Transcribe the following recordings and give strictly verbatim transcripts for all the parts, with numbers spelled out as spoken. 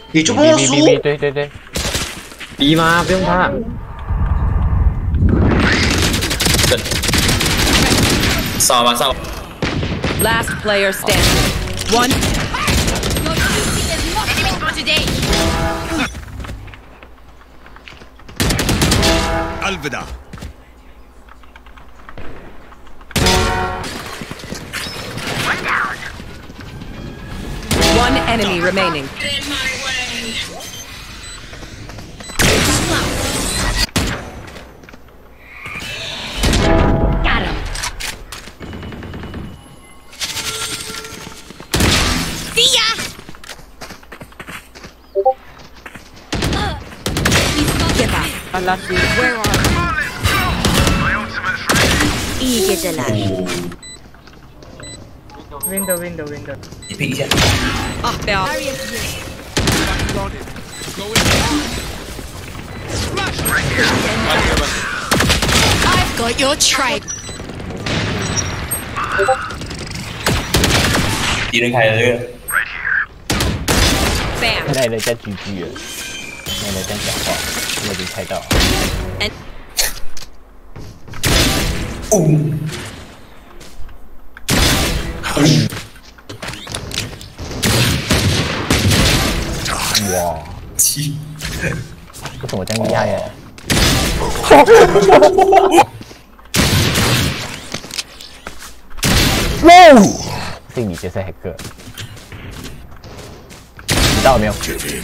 你就不能输。 对对对。 逼吗？不用怕。 上吧上吧。 Last player standing. One. الوداع. One enemy remaining. Got him. See ya. Give up. Where are you? İyi geceler. Window, window, window. 你拼一下。 Ah be abi. I've got your trail. 敌人开的这个。 Bam. 那人在 G G 了，那人在讲话，我已经猜到了。 哦。 哇， 七。 为什么这样厉害呀？哇！这你就是黑客，知道没有？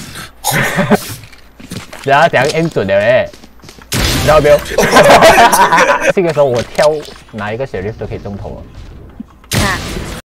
然后怎样 aim 准的嘞？知道没有？这个时候我挑哪一个 sheriff 都可以中头了。